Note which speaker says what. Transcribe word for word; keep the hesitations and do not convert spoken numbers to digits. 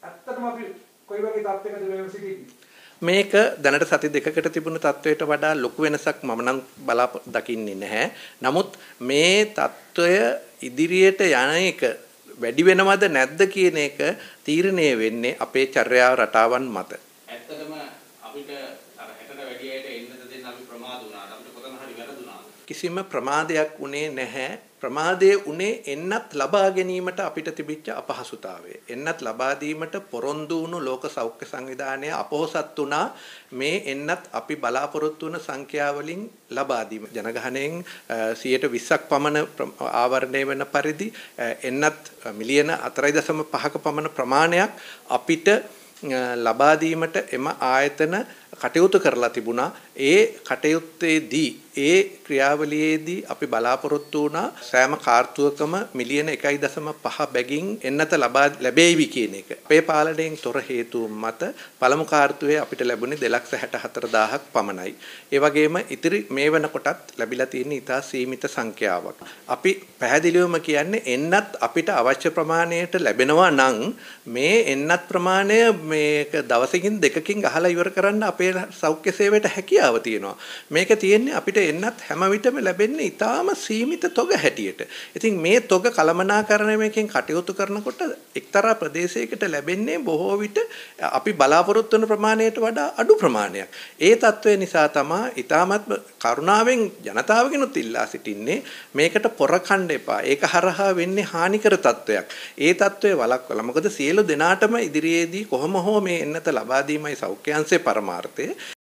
Speaker 1: ඇත්තටම අපි කොයි වගේ තත්ත්වයකද මේ සිටින්නේ?
Speaker 2: මේක දැනට සති දෙකකට තිබුණු තත්වයට වඩා ලොකු වෙනසක් මම නම් බලා දකින්නේ නැහැ. නමුත් මේ තත්වය ඉදිරියට යන එක වැඩි වෙනවද නැද්ද කියන එක තීරණය වෙන්නේ අපේ චර්යාව රටාවන් මත.
Speaker 3: ඇත්තටම අපිට අර හැටට වැඩි අයට එන්නද දෙන්න අපි ප්‍රමාද වුණාද? අපිට කොතන හරි වැරදුනාද?
Speaker 2: කිසිම ප්‍රමාදයක් උනේ නැහැ. ප්‍රමාදයේ උනේ එන්නත් ලබා ගැනීමට අපිට තිබිච්ච අපහසුතාවය. එන්නත් ලබා දීමට පොරොන්දු වුණු ලෝක සෞඛ්‍ය සංවිධානය අපොහසත් වුණා මේ එන්නත් අපි බලාපොරොත්තු වන සංඛ්‍යාවලින් ලබා දීම. ජනගහණයෙන් සියයට විස්සක් පමණ ආවරණය වෙන පරිදි එන්නත් මිලියන හතරයි දශම පහක පමණ ප්‍රමාණයක් අපිට ලබා දීමට එම ආයතන කටයුතු කරලා තිබුණා. ඒ කටයුත්තේදී ඒ ක්‍රියාවලියේදී අපි බලාපොරොත්තු වුණා සෑම කාර්තුවකම මිලියන එකයි දශම පහ බැගින් එන්නත ලබා ලැබෙයිවි කියන එක. අපේ පාලනයෙන් තොර හේතුන් මත පළමු කාර්තුවේ අපිට ලැබුණේ දෙලක්ෂ හැට හතර දහසක් පමණයි. ඒ වගේම ඉතිරි මේ වෙනකොටත් ලැබිලා තියෙන ඉතා සීමිත සංඛ්‍යාවක්. අපි පැහැදිලිවම කියන්නේ එන්නත් අපිට අවශ්‍ය ප්‍රමාණයට ලැබෙනවා නම් මේ එන්නත් ප්‍රමාණය මේක දවසකින් දෙකකින් ගහලා ඉවර කරන්න අපේ සෞඛ්‍ය සේවයට හැකියාව තියෙනවා. මේක තියෙන්නේ අපිට එන්නත් හැම විටම ලැබෙන්නේ ඊටාම සීමිත තොග හැටියට. ඉතින් මේ තොග කළමනාකරණයකින් කටයුතු කරනකොට එක්තරා ප්‍රදේශයකට ලැබෙන්නේ බොහෝ විට අපි බලාපොරොත්තු වන ප්‍රමාණයට වඩා අඩු ප්‍රමාණයක්. ඒ తත්වය නිසා තමයි ඊටාමත් කරුණාවෙන් ජනතාවගෙනුත් ඉල්ලා සිටින්නේ මේකට පොර කණ්ඩ එපා. ඒක හරහා වෙන්නේ හානිකර තත්වයක්. ඒ తත්වය වළක්වලා. මොකද සියලු දෙනාටම ඉදිරියේදී කොහොම හෝ මේ එන්නත ලබා දීමයි සෞඛ්‍ය අංශයේ පරමාර්ථය.